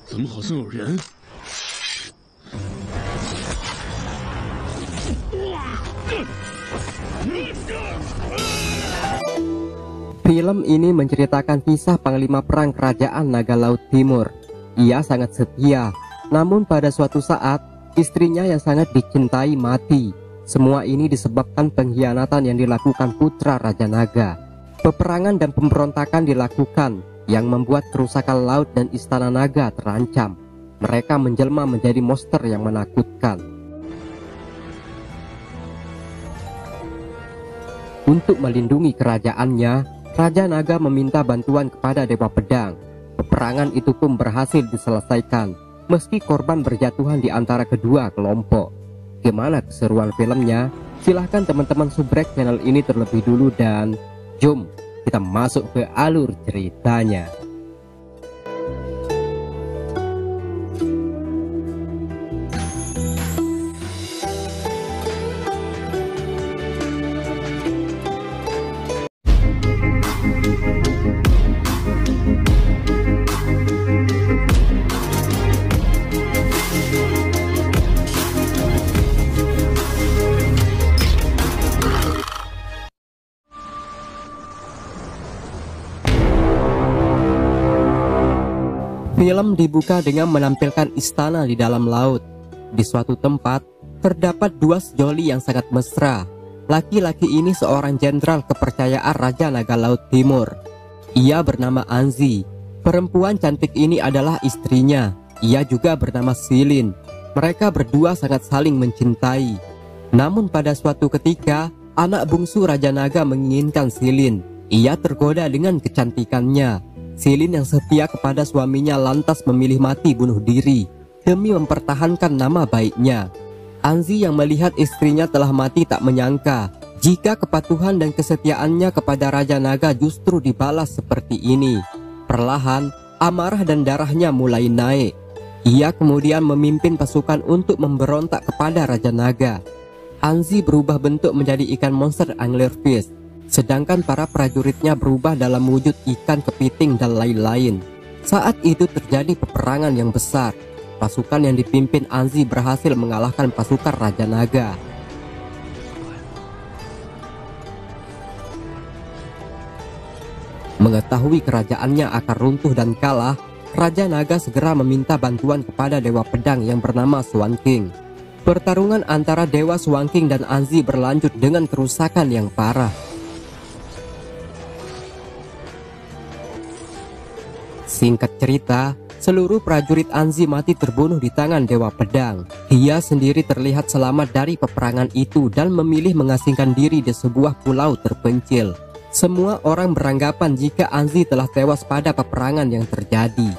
怎么好像有人？ Film ini menceritakan kisah panglima perang kerajaan Naga Laut Timur. Ia sangat setia, namun pada suatu saat istrinya yang sangat dicintai mati. Semua ini disebabkan pengkhianatan yang dilakukan putra Raja Naga. Peperangan dan pemberontakan dilakukan yang membuat kerusakan laut dan istana naga terancam. Mereka menjelma menjadi monster yang menakutkan. Untuk melindungi kerajaannya, Raja Naga meminta bantuan kepada Dewa Pedang. Peperangan itu pun berhasil diselesaikan, meski korban berjatuhan di antara kedua kelompok. Gimana keseruan filmnya? Silahkan teman-teman subrek channel ini terlebih dulu dan jom kita masuk ke alur ceritanya. Film dibuka dengan menampilkan istana di dalam laut. Di suatu tempat, terdapat dua sejoli yang sangat mesra. Laki-laki ini seorang jenderal kepercayaan Raja Naga Laut Timur. Ia bernama Anzi. Perempuan cantik ini adalah istrinya. Ia juga bernama Silin. Mereka berdua sangat saling mencintai. Namun pada suatu ketika, anak bungsu Raja Naga menginginkan Silin. Ia tergoda dengan kecantikannya. Silin yang setia kepada suaminya lantas memilih mati bunuh diri demi mempertahankan nama baiknya. Anzi yang melihat istrinya telah mati tak menyangka jika kepatuhan dan kesetiaannya kepada Raja Naga justru dibalas seperti ini. Perlahan, amarah dan darahnya mulai naik. Ia kemudian memimpin pasukan untuk memberontak kepada Raja Naga. Anzi berubah bentuk menjadi ikan monster anglerfish. Sedangkan para prajuritnya berubah dalam wujud ikan kepiting dan lain-lain. Saat itu terjadi peperangan yang besar. Pasukan yang dipimpin Anzi berhasil mengalahkan pasukan Raja Naga. Mengetahui kerajaannya akan runtuh dan kalah, Raja Naga segera meminta bantuan kepada Dewa Pedang yang bernama Swan King. Pertarungan antara Dewa Swan King dan Anzi berlanjut dengan kerusakan yang parah. Singkat cerita, seluruh prajurit Anzi mati terbunuh di tangan Dewa Pedang. Dia sendiri terlihat selamat dari peperangan itu dan memilih mengasingkan diri di sebuah pulau terpencil. Semua orang beranggapan jika Anzi telah tewas pada peperangan yang terjadi.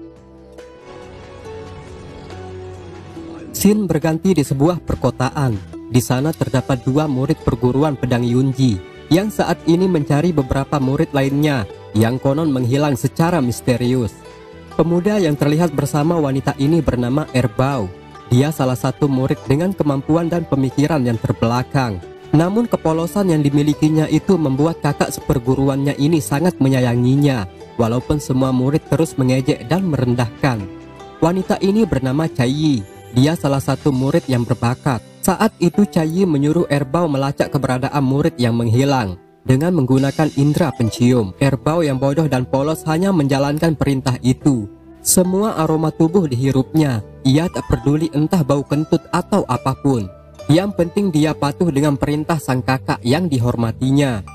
Scene berganti di sebuah perkotaan. Di sana terdapat dua murid perguruan pedang Yunji yang saat ini mencari beberapa murid lainnya yang konon menghilang secara misterius. Pemuda yang terlihat bersama wanita ini bernama Erbau. Dia salah satu murid dengan kemampuan dan pemikiran yang terbelakang. Namun kepolosan yang dimilikinya itu membuat kakak seperguruannya ini sangat menyayanginya, walaupun semua murid terus mengejek dan merendahkan. Wanita ini bernama Cai. Dia salah satu murid yang berbakat. Saat itu Cai menyuruh Erbau melacak keberadaan murid yang menghilang. Dengan menggunakan indera pencium, Erbau yang bodoh dan polos hanya menjalankan perintah itu. Semua aroma tubuh dihirupnya. Ia tak peduli entah bau kentut atau apapun. Yang penting dia patuh dengan perintah sang kakak yang dihormatinya.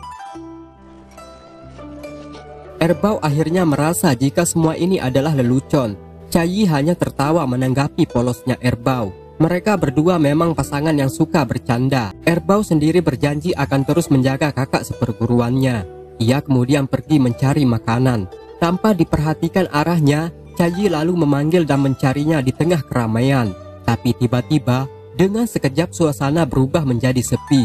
Erbau akhirnya merasa jika semua ini adalah lelucon. Cai hanya tertawa menanggapi polosnya Erbau. Mereka berdua memang pasangan yang suka bercanda. Erbau sendiri berjanji akan terus menjaga kakak seperguruannya. Ia kemudian pergi mencari makanan. Tanpa diperhatikan arahnya, Cai lalu memanggil dan mencarinya di tengah keramaian. Tapi tiba-tiba, dengan sekejap suasana berubah menjadi sepi.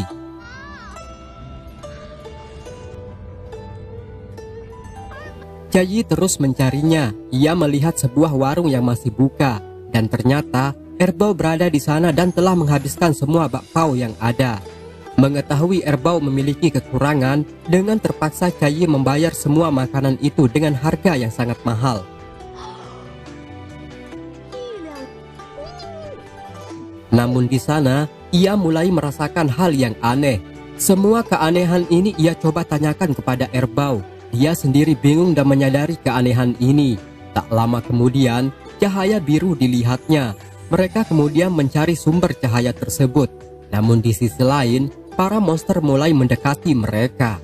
Cai terus mencarinya. Ia melihat sebuah warung yang masih buka. Dan ternyata Erbau berada di sana dan telah menghabiskan semua bakpao yang ada. Mengetahui Erbau memiliki kekurangan, dengan terpaksa Cai membayar semua makanan itu dengan harga yang sangat mahal. Namun di sana, ia mulai merasakan hal yang aneh. Semua keanehan ini ia coba tanyakan kepada Erbau. Dia sendiri bingung dan menyadari keanehan ini. Tak lama kemudian, cahaya biru dilihatnya. Mereka kemudian mencari sumber cahaya tersebut. Namun di sisi lain, para monster mulai mendekati mereka.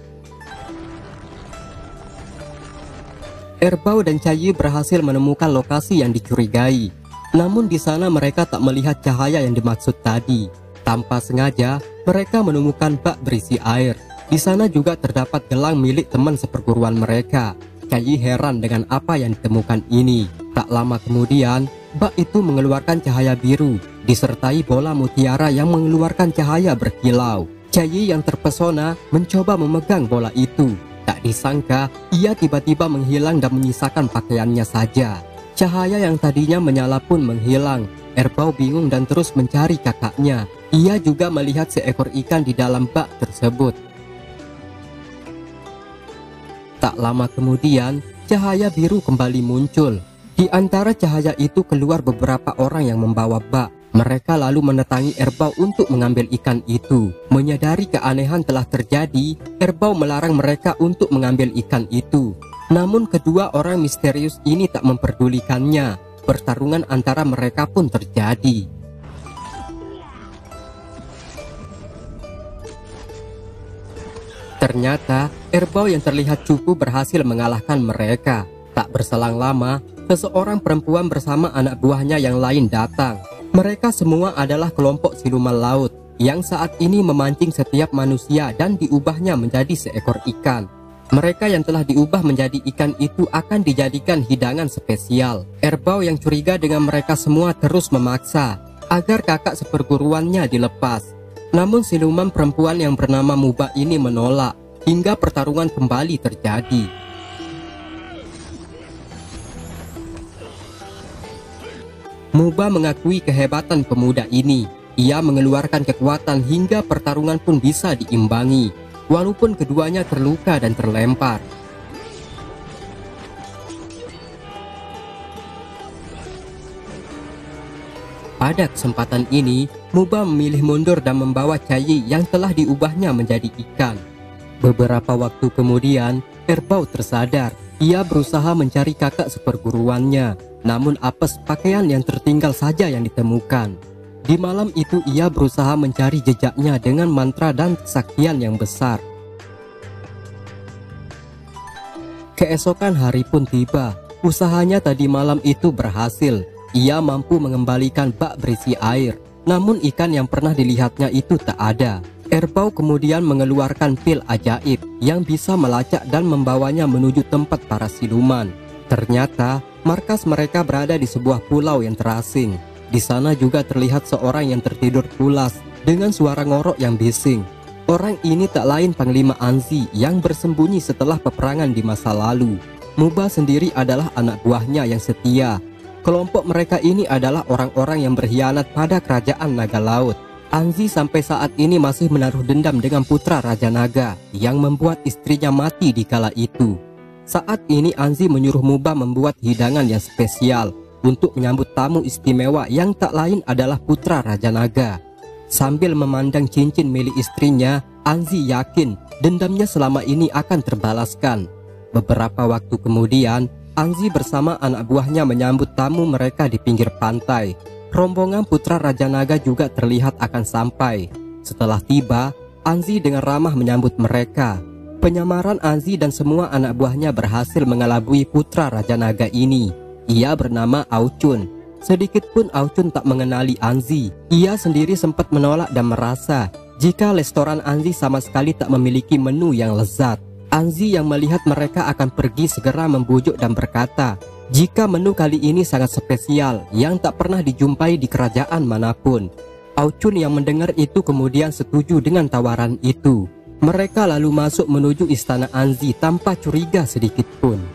Erbau dan Cayi berhasil menemukan lokasi yang dicurigai. Namun di sana mereka tak melihat cahaya yang dimaksud tadi. Tanpa sengaja, mereka menemukan bak berisi air. Di sana juga terdapat gelang milik teman seperguruan mereka. Cayi heran dengan apa yang ditemukan ini. Tak lama kemudian, bak itu mengeluarkan cahaya biru, disertai bola mutiara yang mengeluarkan cahaya berkilau. Cayi yang terpesona mencoba memegang bola itu. Tak disangka, ia tiba-tiba menghilang dan menyisakan pakaiannya saja. Cahaya yang tadinya menyala pun menghilang. Erbau bingung dan terus mencari kakaknya. Ia juga melihat seekor ikan di dalam bak tersebut. Tak lama kemudian, cahaya biru kembali muncul. Di antara cahaya itu keluar beberapa orang yang membawa bak. Mereka lalu mendatangi Erbau untuk mengambil ikan itu. Menyadari keanehan telah terjadi, Erbau melarang mereka untuk mengambil ikan itu. Namun kedua orang misterius ini tak memperdulikannya. Pertarungan antara mereka pun terjadi. Ternyata, Erbau yang terlihat cupu berhasil mengalahkan mereka. Tak berselang lama, seseorang perempuan bersama anak buahnya yang lain datang. Mereka semua adalah kelompok siluman laut yang saat ini memancing setiap manusia dan diubahnya menjadi seekor ikan. Mereka yang telah diubah menjadi ikan itu akan dijadikan hidangan spesial. Erbau yang curiga dengan mereka semua terus memaksa agar kakak seperguruannya dilepas. Namun siluman perempuan yang bernama Muba ini menolak hingga pertarungan kembali terjadi. Muba mengakui kehebatan pemuda ini. Ia mengeluarkan kekuatan hingga pertarungan pun bisa diimbangi. Walaupun keduanya terluka dan terlempar. Pada kesempatan ini, Muba memilih mundur dan membawa Cayi yang telah diubahnya menjadi ikan. Beberapa waktu kemudian, Erbau tersadar. Ia berusaha mencari kakak seperguruannya, namun apes pakaian yang tertinggal saja yang ditemukan. Di malam itu ia berusaha mencari jejaknya dengan mantra dan kesaktian yang besar. Keesokan hari pun tiba. Usahanya tadi malam itu berhasil. Ia mampu mengembalikan bak berisi air. Namun ikan yang pernah dilihatnya itu tak ada. Erbau kemudian mengeluarkan pil ajaib yang bisa melacak dan membawanya menuju tempat para siluman. Ternyata markas mereka berada di sebuah pulau yang terasing. Di sana juga terlihat seorang yang tertidur pulas dengan suara ngorok yang bising. Orang ini tak lain Panglima Anzi yang bersembunyi setelah peperangan di masa lalu. Muba sendiri adalah anak buahnya yang setia. Kelompok mereka ini adalah orang-orang yang berkhianat pada kerajaan naga laut. Anzi sampai saat ini masih menaruh dendam dengan putra Raja Naga yang membuat istrinya mati di kala itu. Saat ini Anzi menyuruh Muba membuat hidangan yang spesial untuk menyambut tamu istimewa yang tak lain adalah putra Raja Naga. Sambil memandang cincin milik istrinya, Anzi yakin dendamnya selama ini akan terbalaskan. Beberapa waktu kemudian, Anzi bersama anak buahnya menyambut tamu mereka di pinggir pantai. Rombongan putra Raja Naga juga terlihat akan sampai. Setelah tiba, Anzi dengan ramah menyambut mereka. Penyamaran Anzi dan semua anak buahnya berhasil mengelabui putra Raja Naga ini. Ia bernama Aucun. Sedikitpun Aucun tak mengenali Anzi. Ia sendiri sempat menolak dan merasa jika restoran Anzi sama sekali tak memiliki menu yang lezat. Anzi yang melihat mereka akan pergi segera membujuk dan berkata jika menu kali ini sangat spesial yang tak pernah dijumpai di kerajaan manapun. Aucun yang mendengar itu kemudian setuju dengan tawaran itu. Mereka lalu masuk menuju istana Anzi tanpa curiga sedikitpun.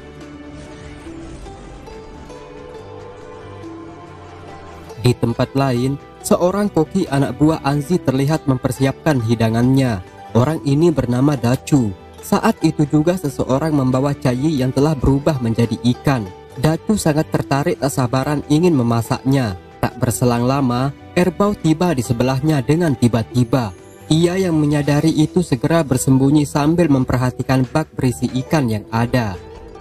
Di tempat lain, seorang koki anak buah Anzi terlihat mempersiapkan hidangannya. Orang ini bernama Dacu. Saat itu juga seseorang membawa Cayi yang telah berubah menjadi ikan. Dacu sangat tertarik tak sabaran ingin memasaknya. Tak berselang lama, Erbau tiba di sebelahnya dengan tiba-tiba. Ia yang menyadari itu segera bersembunyi sambil memperhatikan bak berisi ikan yang ada.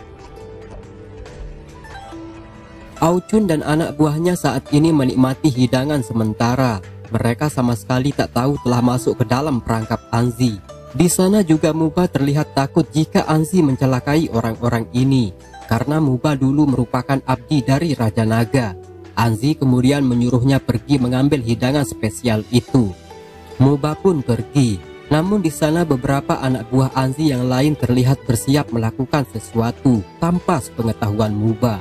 Aucun dan anak buahnya saat ini menikmati hidangan sementara. Mereka sama sekali tak tahu telah masuk ke dalam perangkap Anzi. Di sana juga Muba terlihat takut jika Anzi mencelakai orang-orang ini, karena Muba dulu merupakan abdi dari Raja Naga. Anzi kemudian menyuruhnya pergi mengambil hidangan spesial itu. Muba pun pergi, namun di sana beberapa anak buah Anzi yang lain terlihat bersiap melakukan sesuatu tanpa sepengetahuan Muba.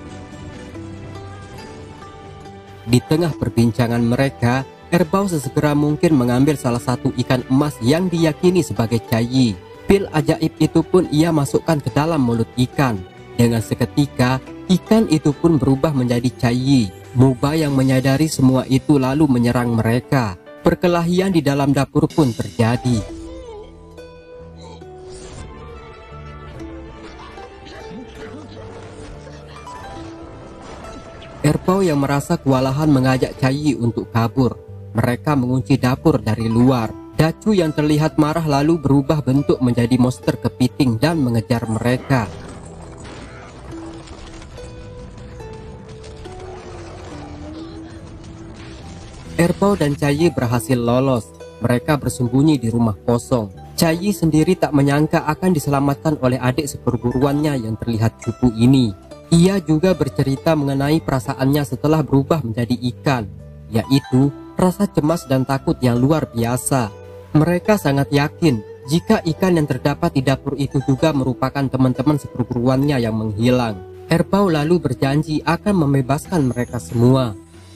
Di tengah perbincangan mereka, Erbau sesegera mungkin mengambil salah satu ikan emas yang diyakini sebagai Cayi. Pil ajaib itu pun ia masukkan ke dalam mulut ikan. Dengan seketika, ikan itu pun berubah menjadi Cayi. Muba yang menyadari semua itu lalu menyerang mereka. Perkelahian di dalam dapur pun terjadi. Erbau yang merasa kewalahan mengajak Cayi untuk kabur. Mereka mengunci dapur dari luar. Dacu yang terlihat marah lalu berubah bentuk menjadi monster kepiting dan mengejar mereka. Erbau dan Cayi berhasil lolos. Mereka bersembunyi di rumah kosong. Cayi sendiri tak menyangka akan diselamatkan oleh adik seperguruannya yang terlihat cupu ini. Ia juga bercerita mengenai perasaannya setelah berubah menjadi ikan, yaitu rasa cemas dan takut yang luar biasa. Mereka sangat yakin jika ikan yang terdapat di dapur itu juga merupakan teman-teman seperguruannya yang menghilang. Erbau lalu berjanji akan membebaskan mereka semua.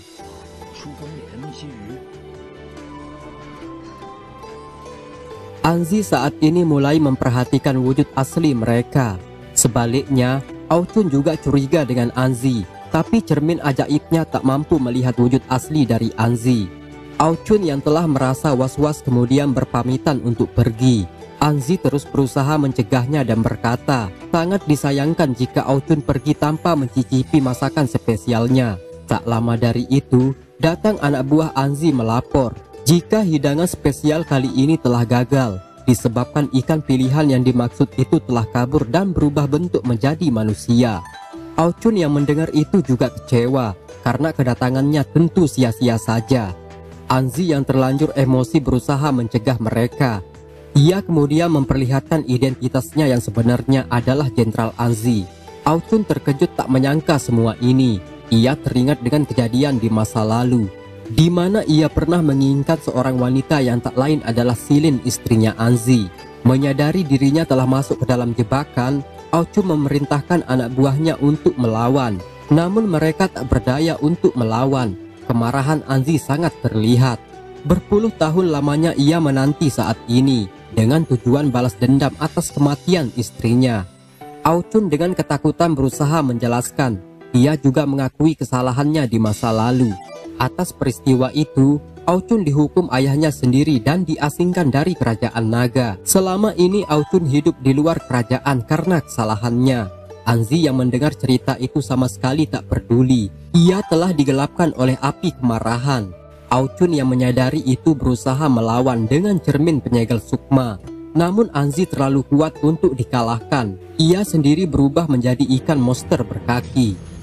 Anzi saat ini mulai memperhatikan wujud asli mereka. Sebaliknya, Aucun juga curiga dengan Anzi. Tapi cermin ajaibnya tak mampu melihat wujud asli dari Anzi. Aucun yang telah merasa was-was kemudian berpamitan untuk pergi. Anzi terus berusaha mencegahnya dan berkata, sangat disayangkan jika Aucun pergi tanpa mencicipi masakan spesialnya. Tak lama dari itu, datang anak buah Anzi melapor jika hidangan spesial kali ini telah gagal, disebabkan ikan pilihan yang dimaksud itu telah kabur dan berubah bentuk menjadi manusia. Aucun yang mendengar itu juga kecewa karena kedatangannya tentu sia-sia saja. Anzi yang terlanjur emosi berusaha mencegah mereka. Ia kemudian memperlihatkan identitasnya yang sebenarnya adalah Jenderal Anzi. Aucun terkejut tak menyangka semua ini. Ia teringat dengan kejadian di masa lalu, di mana ia pernah menginginkan seorang wanita yang tak lain adalah Silin, istrinya Anzi. Menyadari dirinya telah masuk ke dalam jebakan, Aucun memerintahkan anak buahnya untuk melawan. Namun mereka tak berdaya untuk melawan. Kemarahan Anzi sangat terlihat. Berpuluh tahun lamanya ia menanti saat ini, dengan tujuan balas dendam atas kematian istrinya. Aucun dengan ketakutan berusaha menjelaskan. Ia juga mengakui kesalahannya di masa lalu. Atas peristiwa itu, Aucun dihukum ayahnya sendiri dan diasingkan dari kerajaan naga. Selama ini Aucun hidup di luar kerajaan karena kesalahannya. Anzi yang mendengar cerita itu sama sekali tak peduli. Ia telah digelapkan oleh api kemarahan. Aucun yang menyadari itu berusaha melawan dengan cermin penyegel sukma. Namun Anzi terlalu kuat untuk dikalahkan. Ia sendiri berubah menjadi ikan monster berkaki.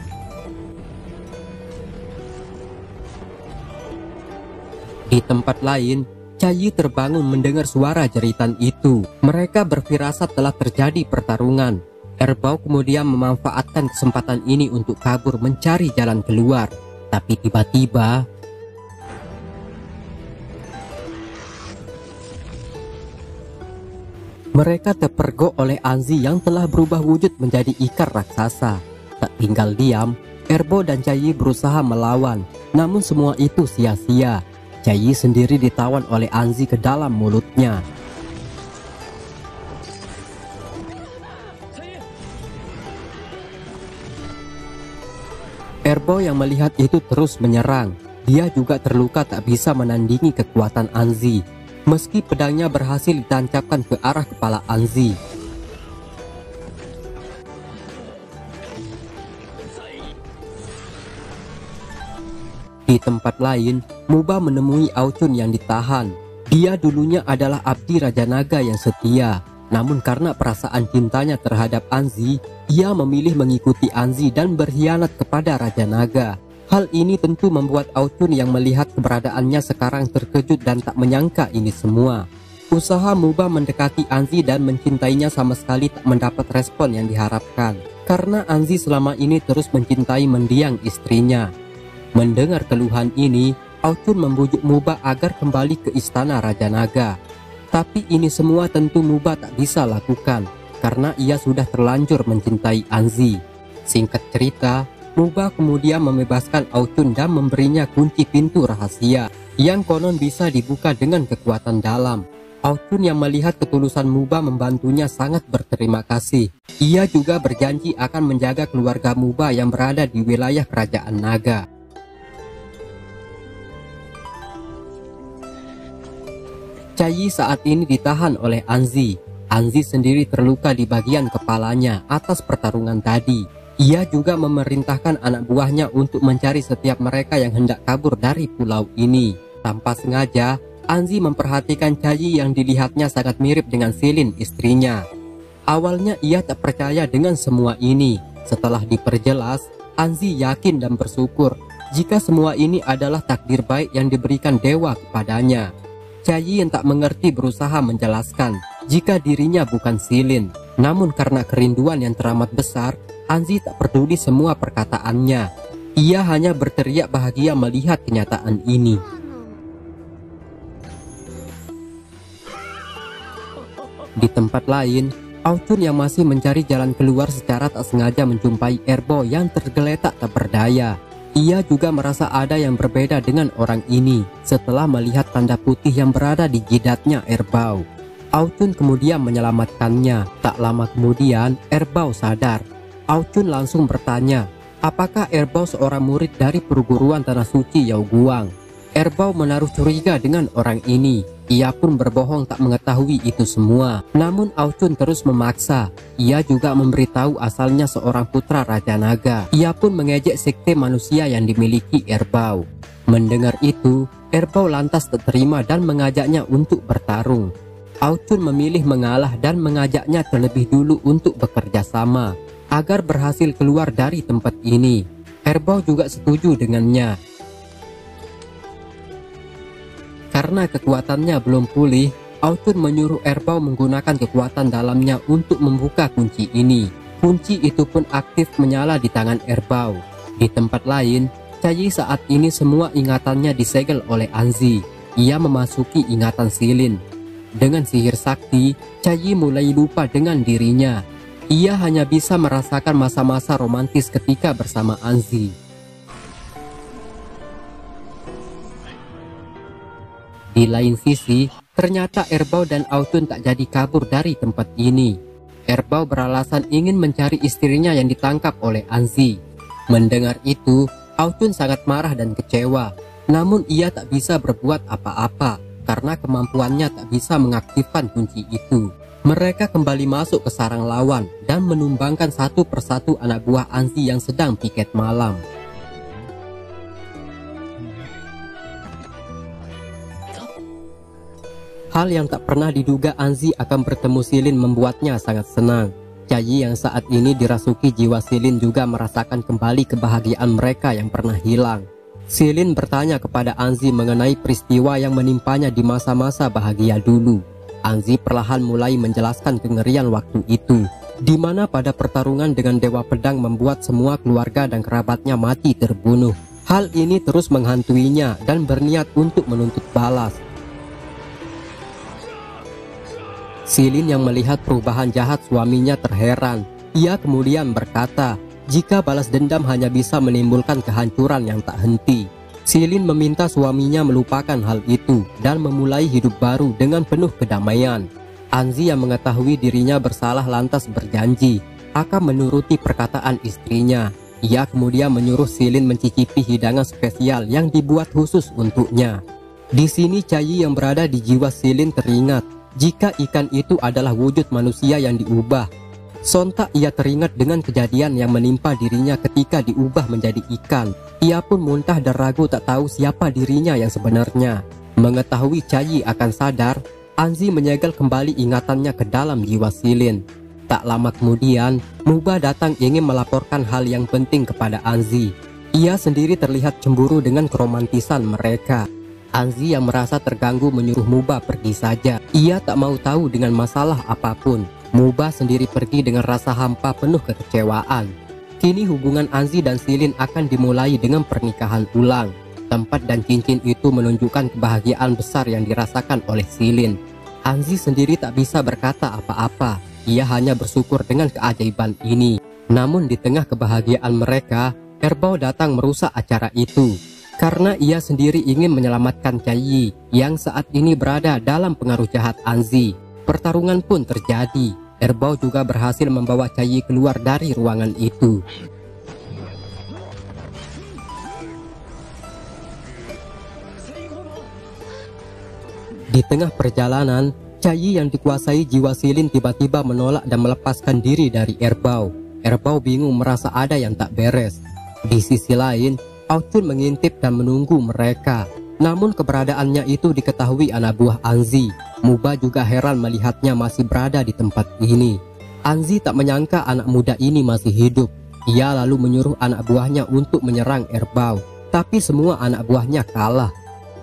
Di tempat lain, Cayi terbangun mendengar suara jeritan itu. Mereka berfirasat telah terjadi pertarungan. Erbau kemudian memanfaatkan kesempatan ini untuk kabur mencari jalan keluar. Tapi tiba-tiba, mereka terpergok oleh Anzi yang telah berubah wujud menjadi ikan raksasa. Tak tinggal diam, Erbau dan Cayi berusaha melawan. Namun semua itu sia-sia. Cayi sendiri ditawan oleh Anzi ke dalam mulutnya. Erbau yang melihat itu terus menyerang. Dia juga terluka tak bisa menandingi kekuatan Anzi. Meski pedangnya berhasil ditancapkan ke arah kepala Anzi. Di tempat lain, Muba menemui Aucun yang ditahan. Dia dulunya adalah abdi Raja Naga yang setia. Namun karena perasaan cintanya terhadap Anzi, ia memilih mengikuti Anzi dan berkhianat kepada Raja Naga. Hal ini tentu membuat Aucun yang melihat keberadaannya sekarang terkejut dan tak menyangka ini semua. Usaha Muba mendekati Anzi dan mencintainya sama sekali tak mendapat respon yang diharapkan. Karena Anzi selama ini terus mencintai mendiang istrinya. Mendengar keluhan ini, Aucun membujuk Muba agar kembali ke istana Raja Naga. Tapi ini semua tentu Muba tak bisa lakukan karena ia sudah terlanjur mencintai Anzi. Singkat cerita, Muba kemudian membebaskan Aucun dan memberinya kunci pintu rahasia yang konon bisa dibuka dengan kekuatan dalam. Aucun yang melihat ketulusan Muba membantunya sangat berterima kasih. Ia juga berjanji akan menjaga keluarga Muba yang berada di wilayah kerajaan Naga. Cayi saat ini ditahan oleh Anzi. Anzi sendiri terluka di bagian kepalanya atas pertarungan tadi. Ia juga memerintahkan anak buahnya untuk mencari setiap mereka yang hendak kabur dari pulau ini. Tanpa sengaja, Anzi memperhatikan Cayi yang dilihatnya sangat mirip dengan Silin istrinya. Awalnya ia tak percaya dengan semua ini. Setelah diperjelas, Anzi yakin dan bersyukur jika semua ini adalah takdir baik yang diberikan dewa kepadanya. Cayi yang tak mengerti berusaha menjelaskan jika dirinya bukan Silin. Namun karena kerinduan yang teramat besar, Anzi tak peduli semua perkataannya. Ia hanya berteriak bahagia melihat kenyataan ini. Di tempat lain, Aucun yang masih mencari jalan keluar secara tak sengaja menjumpai Erbo yang tergeletak tak berdaya. Ia juga merasa ada yang berbeda dengan orang ini setelah melihat tanda putih yang berada di jidatnya Erbau. Aucun kemudian menyelamatkannya. Tak lama kemudian Erbau sadar. Aucun langsung bertanya, apakah Erbau seorang murid dari perguruan Tanah Suci Yaoguang? Erbau menaruh curiga dengan orang ini. Ia pun berbohong tak mengetahui itu semua. Namun Aucun terus memaksa. Ia juga memberitahu asalnya seorang putra Raja Naga. Ia pun mengejek sekte manusia yang dimiliki Erbau. Mendengar itu, Erbau lantas tak terima dan mengajaknya untuk bertarung. Aucun memilih mengalah dan mengajaknya terlebih dulu untuk bekerja sama agar berhasil keluar dari tempat ini. Erbau juga setuju dengannya. Karena kekuatannya belum pulih, Aucun menyuruh Erbau menggunakan kekuatan dalamnya untuk membuka kunci ini. Kunci itu pun aktif menyala di tangan Erbau. Di tempat lain, Cayi saat ini semua ingatannya disegel oleh Anzi. Ia memasuki ingatan Silin. Dengan sihir sakti, Cayi mulai lupa dengan dirinya. Ia hanya bisa merasakan masa-masa romantis ketika bersama Anzi. Di lain sisi, ternyata Erbau dan Aucun tak jadi kabur dari tempat ini. Erbau beralasan ingin mencari istrinya yang ditangkap oleh Anzi. Mendengar itu, Aucun sangat marah dan kecewa. Namun ia tak bisa berbuat apa-apa karena kemampuannya tak bisa mengaktifkan kunci itu. Mereka kembali masuk ke sarang lawan dan menumbangkan satu persatu anak buah Anzi yang sedang piket malam. Hal yang tak pernah diduga Anzi akan bertemu Silin membuatnya sangat senang. Cayi yang saat ini dirasuki jiwa Silin juga merasakan kembali kebahagiaan mereka yang pernah hilang. Silin bertanya kepada Anzi mengenai peristiwa yang menimpanya di masa-masa bahagia dulu. Anzi perlahan mulai menjelaskan kengerian waktu itu, di mana pada pertarungan dengan Dewa Pedang membuat semua keluarga dan kerabatnya mati terbunuh. Hal ini terus menghantuinya dan berniat untuk menuntut balas. Silin yang melihat perubahan jahat suaminya terheran. Ia kemudian berkata, jika balas dendam hanya bisa menimbulkan kehancuran yang tak henti. Silin meminta suaminya melupakan hal itu dan memulai hidup baru dengan penuh kedamaian. Anzi yang mengetahui dirinya bersalah lantas berjanji akan menuruti perkataan istrinya. Ia kemudian menyuruh Silin mencicipi hidangan spesial yang dibuat khusus untuknya. Di sini Cayi yang berada di jiwa Silin teringat jika ikan itu adalah wujud manusia yang diubah. Sontak ia teringat dengan kejadian yang menimpa dirinya ketika diubah menjadi ikan. Ia pun muntah dan ragu tak tahu siapa dirinya yang sebenarnya. Mengetahui Cayi akan sadar, Anzi menyegel kembali ingatannya ke dalam jiwa Silin. Tak lama kemudian, Muba datang ingin melaporkan hal yang penting kepada Anzi. Ia sendiri terlihat cemburu dengan keromantisan mereka. Anzi yang merasa terganggu menyuruh Muba pergi saja. Ia tak mau tahu dengan masalah apapun. Muba sendiri pergi dengan rasa hampa penuh kekecewaan. Kini hubungan Anzi dan Silin akan dimulai dengan pernikahan ulang. Tempat dan cincin itu menunjukkan kebahagiaan besar yang dirasakan oleh Silin. Anzi sendiri tak bisa berkata apa-apa. Ia hanya bersyukur dengan keajaiban ini. Namun di tengah kebahagiaan mereka, Erbau datang merusak acara itu. Karena ia sendiri ingin menyelamatkan Cayi yang saat ini berada dalam pengaruh jahat Anzi. Pertarungan pun terjadi. Erbau juga berhasil membawa Cayi keluar dari ruangan itu. Di tengah perjalanan, Cayi yang dikuasai jiwa Silin tiba-tiba menolak dan melepaskan diri dari Erbau. Erbau bingung merasa ada yang tak beres. Di sisi lain, Aucun mengintip dan menunggu mereka. Namun keberadaannya itu diketahui anak buah Anzi. Muba juga heran melihatnya masih berada di tempat ini. Anzi tak menyangka anak muda ini masih hidup. Ia lalu menyuruh anak buahnya untuk menyerang Erbau. Tapi semua anak buahnya kalah.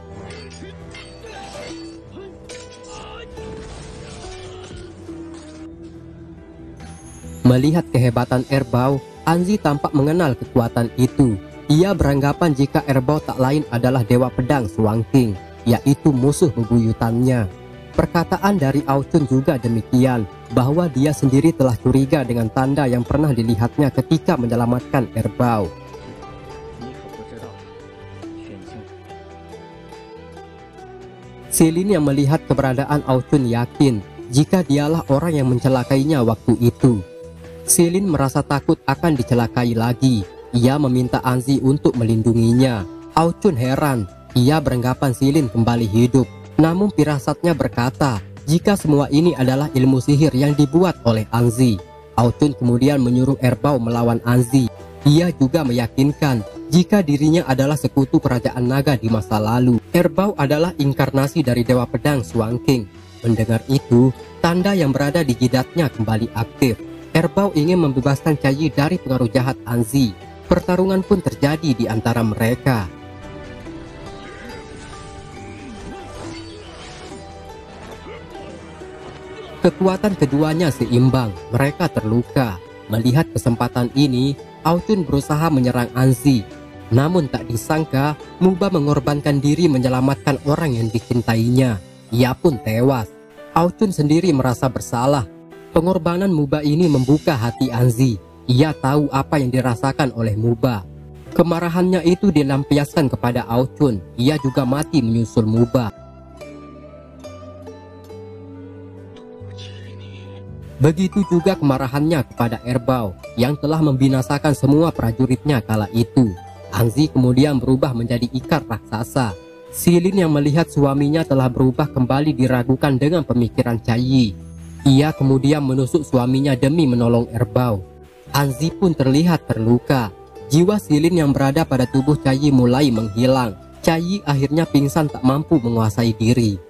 Melihat kehebatan Erbau, Anzi tampak mengenal kekuatan itu. Ia beranggapan jika Erbau tak lain adalah Dewa Pedang Suangking, yaitu musuh bebuyutannya. Perkataan dari Aucun juga demikian, bahwa dia sendiri telah curiga dengan tanda yang pernah dilihatnya ketika menyelamatkan Erbau. Silin yang melihat keberadaan Aucun yakin jika dialah orang yang mencelakainya waktu itu. Silin merasa takut akan dicelakai lagi. Ia meminta Anzi untuk melindunginya. Aucun heran. Ia beranggapan Silin kembali hidup. Namun firasatnya berkata, jika semua ini adalah ilmu sihir yang dibuat oleh Anzi. Aucun kemudian menyuruh Erbau melawan Anzi. Ia juga meyakinkan jika dirinya adalah sekutu kerajaan naga di masa lalu. Erbau adalah inkarnasi dari Dewa Pedang Suangking. Mendengar itu, tanda yang berada di jidatnya kembali aktif. Erbau ingin membebaskan Cayi dari pengaruh jahat Anzi. Pertarungan pun terjadi di antara mereka. Kekuatan keduanya seimbang, mereka terluka. Melihat kesempatan ini, Aucun berusaha menyerang Anzi. Namun tak disangka, Muba mengorbankan diri menyelamatkan orang yang dicintainya. Ia pun tewas. Aucun sendiri merasa bersalah. Pengorbanan Muba ini membuka hati Anzi. Ia tahu apa yang dirasakan oleh Muba. Kemarahannya itu dilampiaskan kepada Aucun. Ia juga mati menyusul Muba. Begitu juga kemarahannya kepada Erbau yang telah membinasakan semua prajuritnya kala itu. Anzi kemudian berubah menjadi ikan raksasa. Silin yang melihat suaminya telah berubah kembali diragukan dengan pemikiran Cayi. Ia kemudian menusuk suaminya demi menolong Erbau. Anzi pun terlihat terluka. Jiwa Silin yang berada pada tubuh Cayi mulai menghilang. Cayi akhirnya pingsan tak mampu menguasai diri.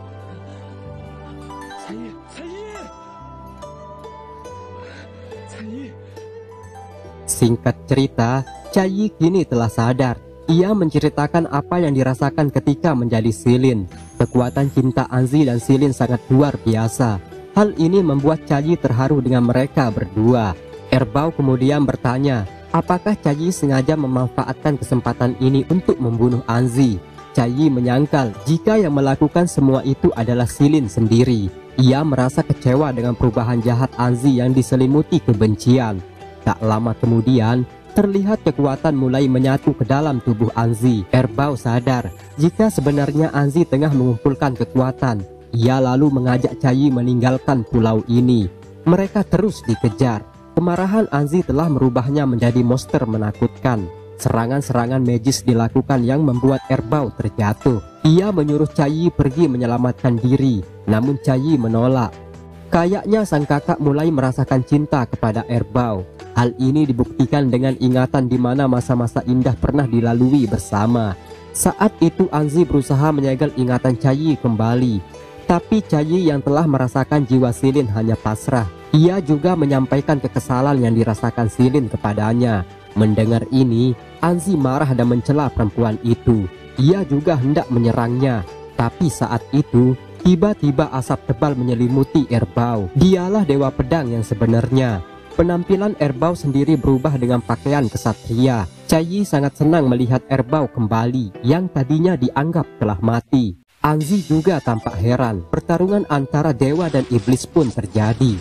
Singkat cerita, Cayi kini telah sadar. Ia menceritakan apa yang dirasakan ketika menjadi Silin. Kekuatan cinta Anzi dan Silin sangat luar biasa. Hal ini membuat Cayi terharu dengan mereka berdua. Erbau kemudian bertanya, apakah Cayi sengaja memanfaatkan kesempatan ini untuk membunuh Anzi? Cayi menyangkal jika yang melakukan semua itu adalah Silin sendiri. Ia merasa kecewa dengan perubahan jahat Anzi yang diselimuti kebencian. Tak lama kemudian, terlihat kekuatan mulai menyatu ke dalam tubuh Anzi. Erbau sadar jika sebenarnya Anzi tengah mengumpulkan kekuatan. Ia lalu mengajak Cayi meninggalkan pulau ini. Mereka terus dikejar. Kemarahan Anzi telah merubahnya menjadi monster menakutkan. Serangan-serangan magis dilakukan yang membuat Erbau terjatuh. Ia menyuruh Cayi pergi menyelamatkan diri, namun Cayi menolak. Kayaknya sang kakak mulai merasakan cinta kepada Erbau. Hal ini dibuktikan dengan ingatan di mana masa-masa indah pernah dilalui bersama. Saat itu Anzi berusaha menyegel ingatan Cayi kembali. Tapi Cayi yang telah merasakan jiwa Silin hanya pasrah. Ia juga menyampaikan kekesalan yang dirasakan Silin kepadanya. Mendengar ini, Anzi marah dan mencela perempuan itu. Ia juga hendak menyerangnya. Tapi saat itu, tiba-tiba asap tebal menyelimuti Erbau. Dialah dewa pedang yang sebenarnya. Penampilan Erbau sendiri berubah dengan pakaian kesatria. Cayi sangat senang melihat Erbau kembali yang tadinya dianggap telah mati. Anzi juga tampak heran. Pertarungan antara dewa dan iblis pun terjadi.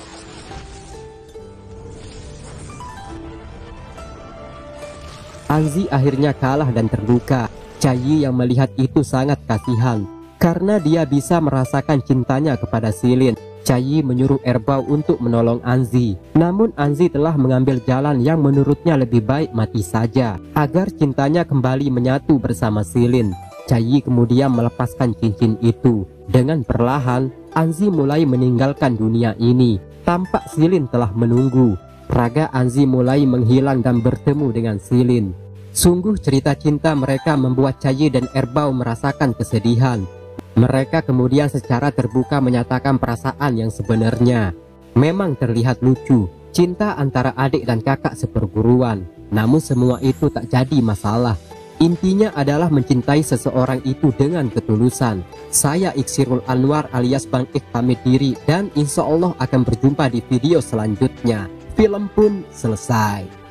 Anzi akhirnya kalah dan terluka. Cayi yang melihat itu sangat kasihan karena dia bisa merasakan cintanya kepada Silin. Cayi menyuruh Erbau untuk menolong Anzi. Namun Anzi telah mengambil jalan yang menurutnya lebih baik mati saja agar cintanya kembali menyatu bersama Silin. Cayi kemudian melepaskan cincin itu. Dengan perlahan, Anzi mulai meninggalkan dunia ini. Tampak Silin telah menunggu. Raga Anzi mulai menghilang dan bertemu dengan Silin. Sungguh cerita cinta mereka membuat Cayi dan Erbau merasakan kesedihan. Mereka kemudian secara terbuka menyatakan perasaan yang sebenarnya. Memang terlihat lucu, cinta antara adik dan kakak seperguruan. Namun semua itu tak jadi masalah. Intinya adalah mencintai seseorang itu dengan ketulusan. Saya Iksirul Anwar alias Bang Ik pamit diri dan insya Allah akan berjumpa di video selanjutnya. Film pun selesai.